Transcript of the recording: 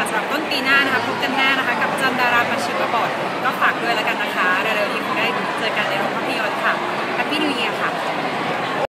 สำหรับต้นปีหน้านะคะพบกันแน่นะคะกับจันดาราปัจฉิมบท